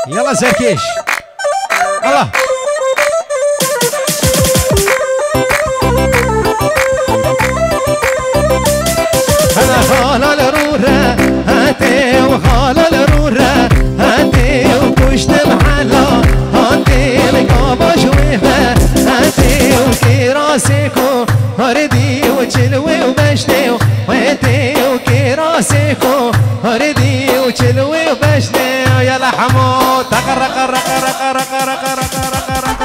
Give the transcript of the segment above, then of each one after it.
يلا زركيش الله انا خاله الرورة هاتي وخاله الرورة هاتي وكشت محلا هاتي القابة شويفة هاتي وكراسيكو هردي وشلوي وبشتي وهاتي وكراسيكو هردي وشلوي وبشتي يلا حمود تقرق قرق قرق قرق قرق قرق قرق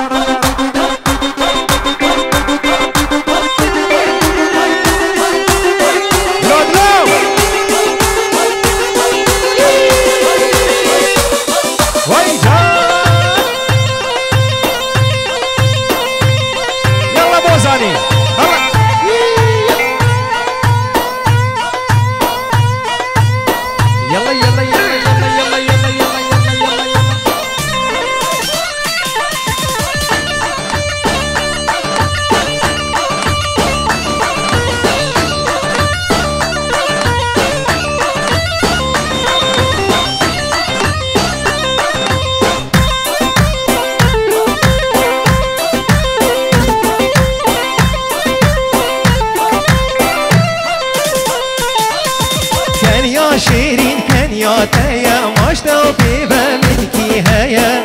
شيرين كان يا تايا ماشتا وبيبا منكي هيا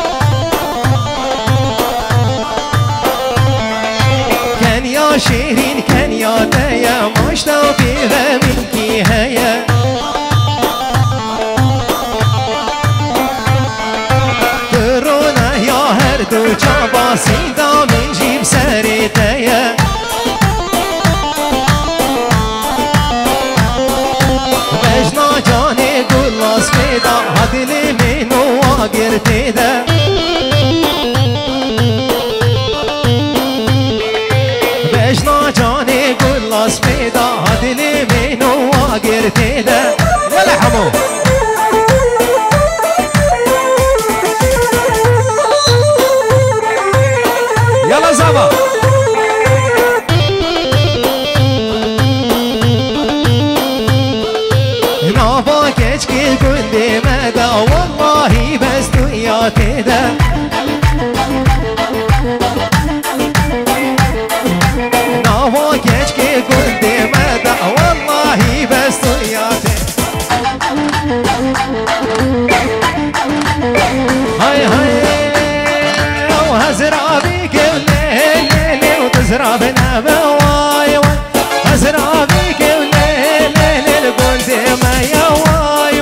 كان يا شيرين كان يا تايا ماشتا وبيبا منكي هيا كورونا يا هردو جابا سيدا من جيب ساري تايا جاني قول سبيدا هادي لي منو واقر تيدا بجنا جاني قول سبيدا هادي لي منو واقر تيدا يلا حمو يلا زابا كي قندي مدى والله بس دنيا تدا نافو كي قندي مدى والله بس دنيا تدا هاي هاي وهزرع بيك الليل وتزرع بنابه واي واي هزرع بيك الليل قندي ما يا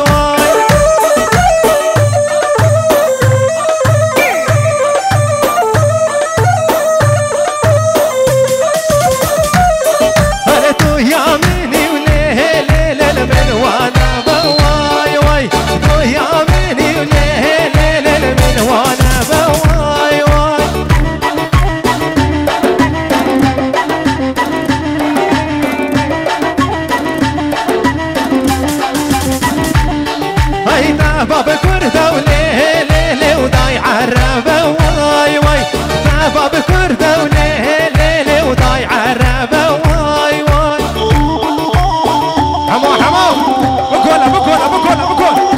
باب كردة وليه ليه وضايع الرابة واي واي باب كردة وليه ليه وضايع الرابة واي واي حمو حمو بكولا بكولا بكولا بكولا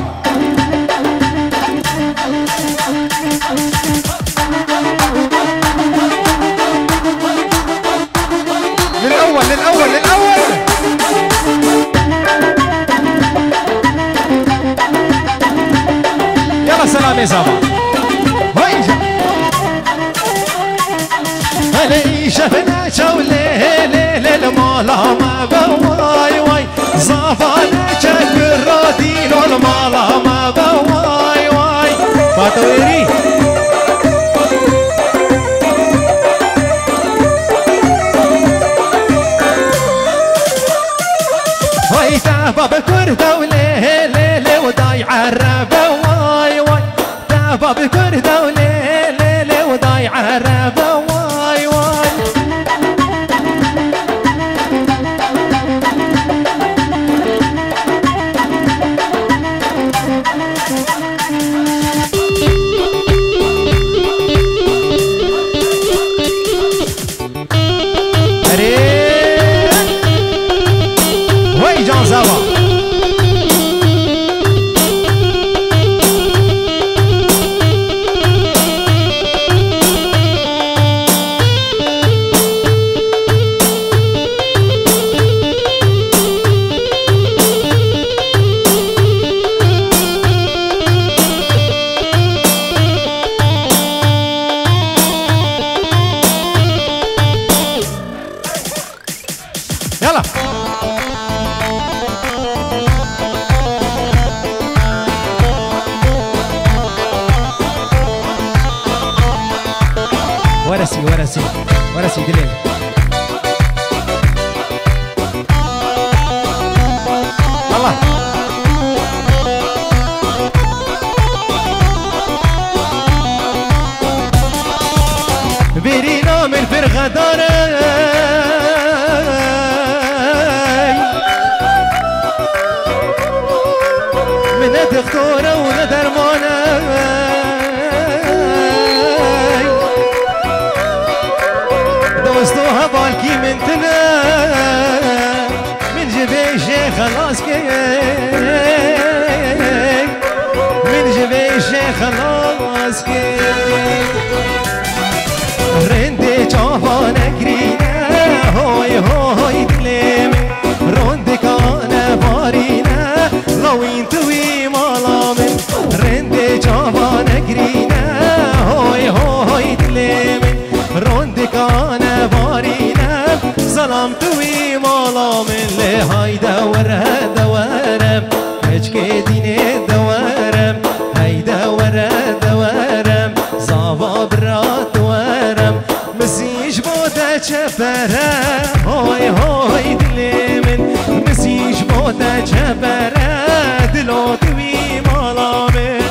للأول للأول للأول سلام يا زابا هيجا هلي شفنا شولي ليل مالا ما بواي واي زافانا شكر رادين والمالا ما بواي واي باتويري هاي تابا بكردة وليه ليل وضايع الرابة واي واي باب كردة وليلة وضايع الرابة واي واي وي جان زابا ورسي ورسي ورسي دليل الله برينا من فرغة داري من دكتورة ولا درمانة دوستوها بالكي من تنا من جبيشي خلاص كي من جبيشي خلاص كي رندي جافانا كرينا هوي هوي دليم رندي كان بارينا لو انتوي مالامن رندي جافانا كرينا هوي هوي دليم رندي كان بارينا سلام توي مالامن لهاي دورها دورم هجكي ديني دورم هاي دورها دورم زابا برات ورم مسيج بودا چپره هوی هوی دلی من مسیج بودا چپره دلو دوی مالا من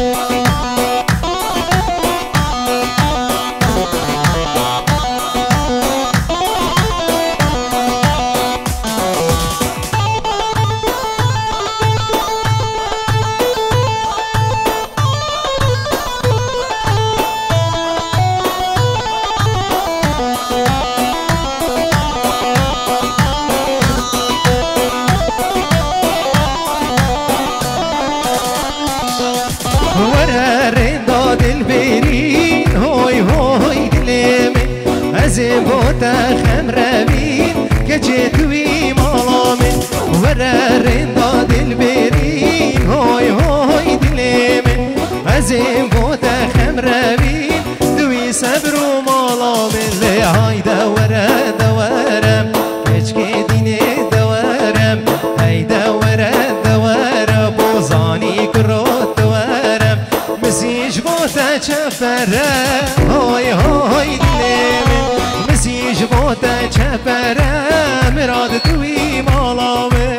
زبوتا خمرمين كجيتوي مالامن ورا رندا دلبرين هوي هوي دليمن زبوتا خمرمين دوي صبرو مالامن لهاي دورا دورم كجكي ديني دورم هاي دورا دورا بوزاني كروت دورم مسيج بوتا چفره هوي هوي دليمن مسیج بوده چپره مراد توی مالامه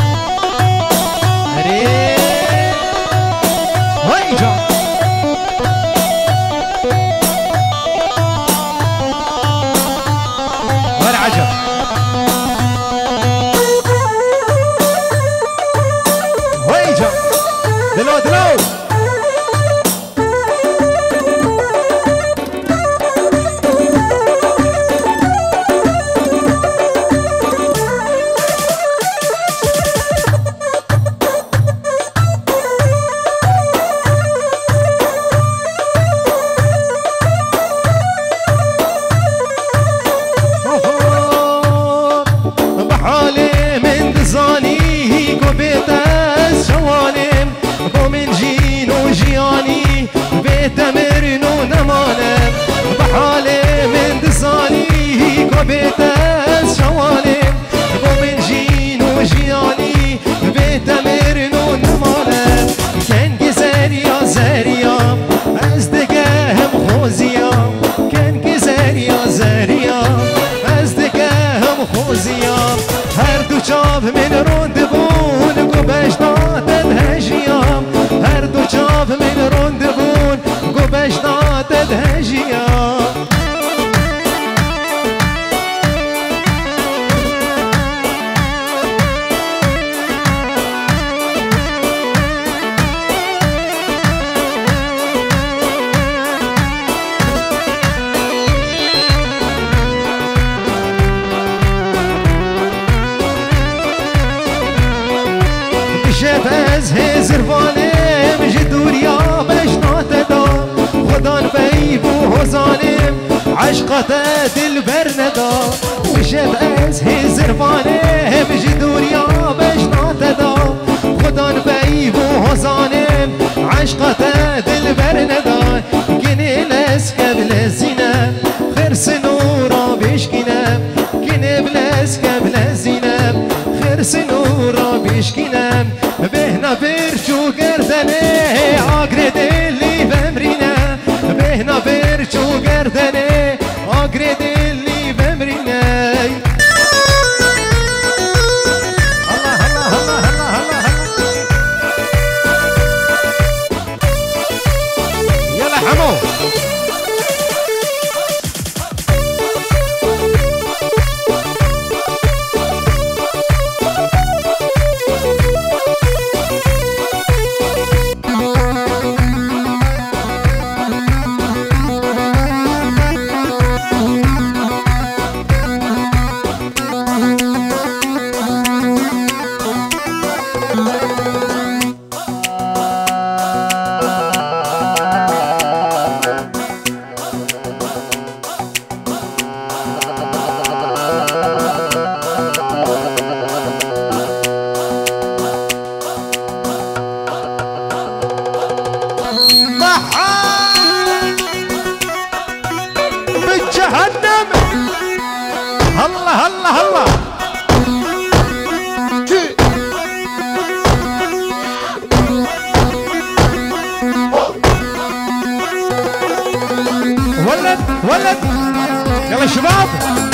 اره وای جان ور عجب وای جان دلو دلو بيتاز شوالم بومن جين وجياني بيت مرنون مالم كان جزاريا زاريا از دقاهم خوزيا كان جزاريا زاريا از دقاهم خوزيا هر دو چاو من روندبون گوبش دادن هجیام هر دو چاو من روندبون گوبش دادن هجیام شب از هزروانم جدوریا بشنات دا خدان بیب و حزانم عشقات دل برندا شب از هزروانم جدوریا بشنات دا خدان بیب و حزانم عشقات دل برندا گنه لس قبل زینم خرس نورا بشکنم گنه بلس قبل زینم خرس نورا بشکنم بهنا برچو گردنه آگر دلی بمرینه بهنا برچو گردنه ولد يلا شباب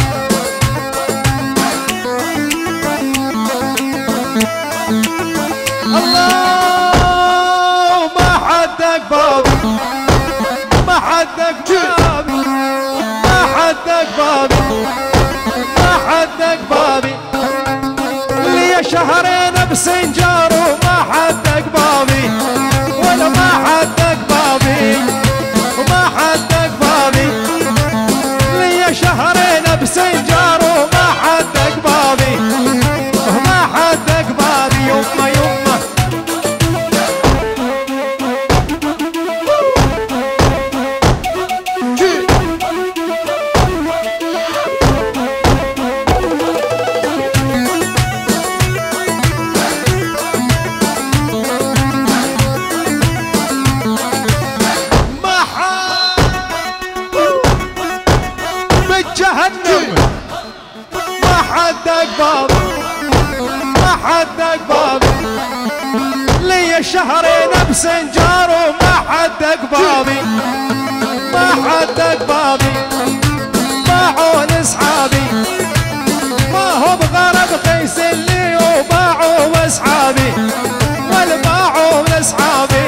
الله ما حدك بابي ما حدك بابي ما حدك بابي ما حدك بابي لي شهرين بسنجار وما حدك بابي ولا ما حدك بابي وما حدك بابي لي شهرين بسنجار وما حدك بابي وما حدك بابي يما يما جهنم ما حدك بابي ما حدك بابي لي شهرين بسنجار وما حدك بابي ما حدك بابي باعون اصحابي ما هو بغرب قيس اللي وباعوا اصحابي والباعوا اصحابي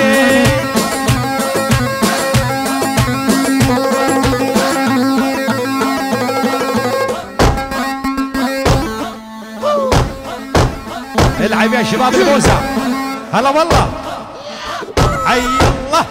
العب يا شباب الموزع هلا والله حي الله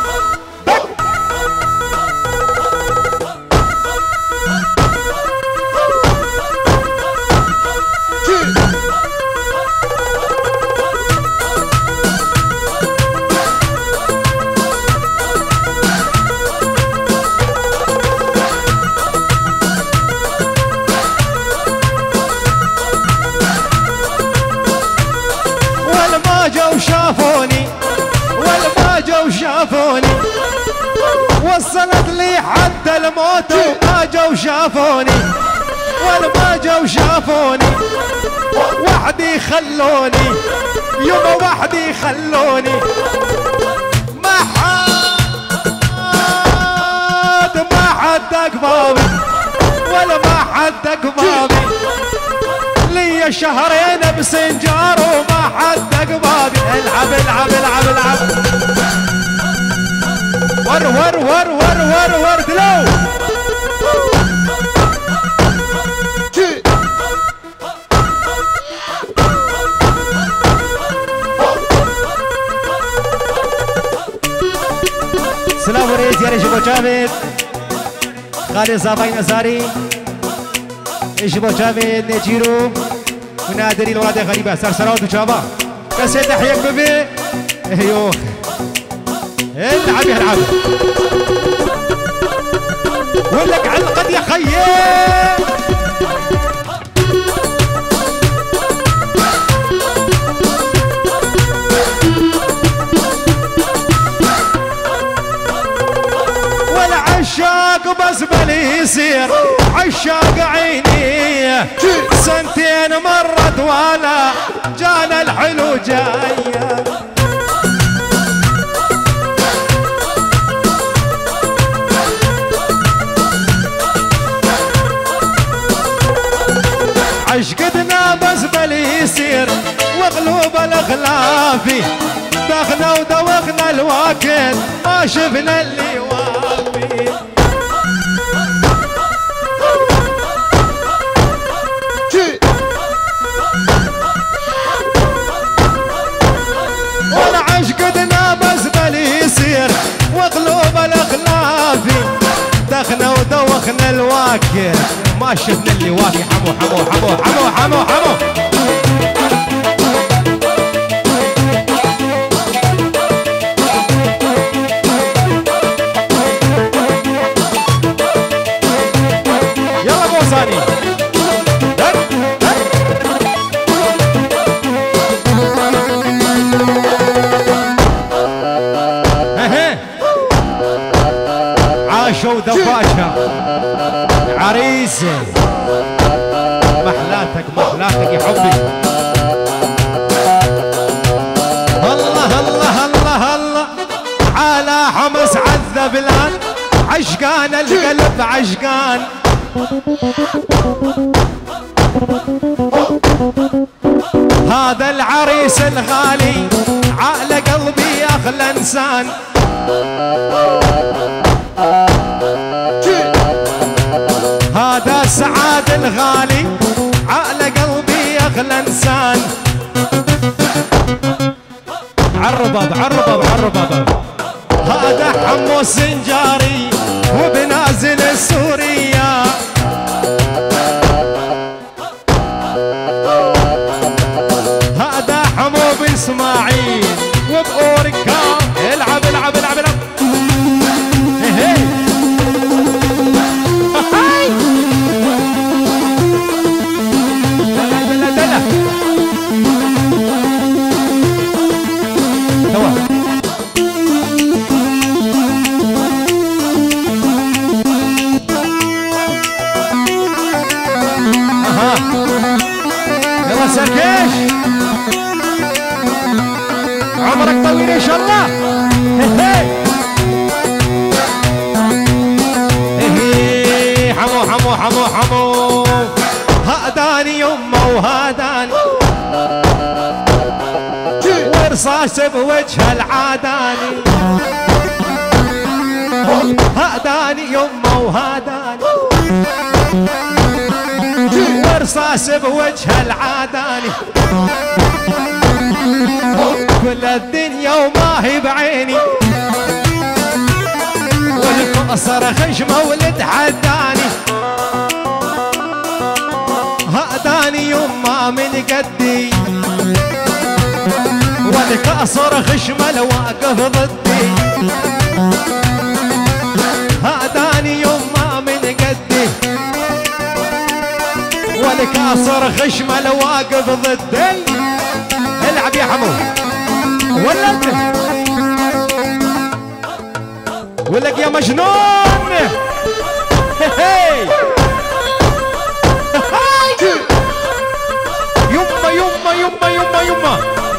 شافوني والما جو شافوني وصلت لي حتى الموت وما جو شافوني والما جو شافوني وحدي خلوني يوم وحدي خلوني ما حدك بابي ولا ما حدك بابي لي شهرين بسنجار وما حدك بابي العب العب العب العب ور ور ور ور ور ور دلو سلام وريز يا ريش ابو جابر خالد زاباي نزاري ايش ابو جابر نجيرو ونادري الولاد غريبه سرسراوت وجابا كاسيت تحيك ببي ايوه العب يا العب ولك علقد يا خيي عشاق بس بلي يصير عشاق عيني سنتين مرت ولا جانا الحلو جايه عشقتنا بس بلي يصير وقلوب الاخلافي دخنا ودوخنا الوقت ما شفنا اللي وافي ولا عشقتنا بس بلي يصير وقلوب الاخلافي دخنا ودوخنا الوقت ما شفنا اللي وافي حمو حمو حمو حمو حمو حمو عاشوا دباشة عريسة محلاتك محلاتك يا حبي الله الله الله الله على حمص عذب الآن عشقان القلب عشقان هذا العريس الغالي عقل قلبي اغلى انسان هذا سعاد الغالي عقل قلبي اغلى انسان عالرباب عالرباب عالرباب هذا حمو السنجاري وبنازل السورية هذا حمو باسماعيل وبأوركا العب العب العب العب سركيش عمرك طويل ان شاء الله حمو حمو حمو حمو هاداني يمه وهاداني ورصاص بوجه العاداني هاداني يمه وهاداني ورصاص بوجه العاداني كل الدنيا وما هي بعيني والقصر خشمه ولد حداني هاداني يما من قدي والقصر خشمه الواقف ضدي هاداني يما من قدي والكاسر خشمه الواقف ضدي العب يا حمو ولك ولك يا مجنون يما يما يما يما يما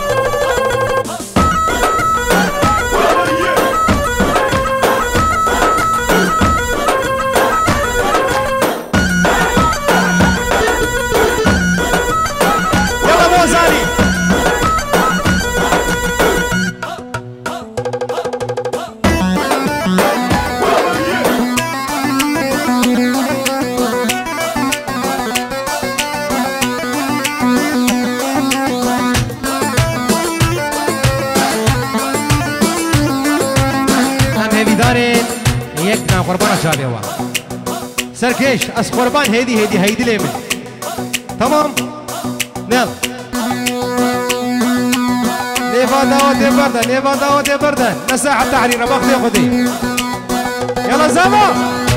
قربان شابي هو سركيش اس قربان هيدي ليمن تمام نعم نيفا داوت بردن مساحة تحرير باخذ ياخذي يلا زابا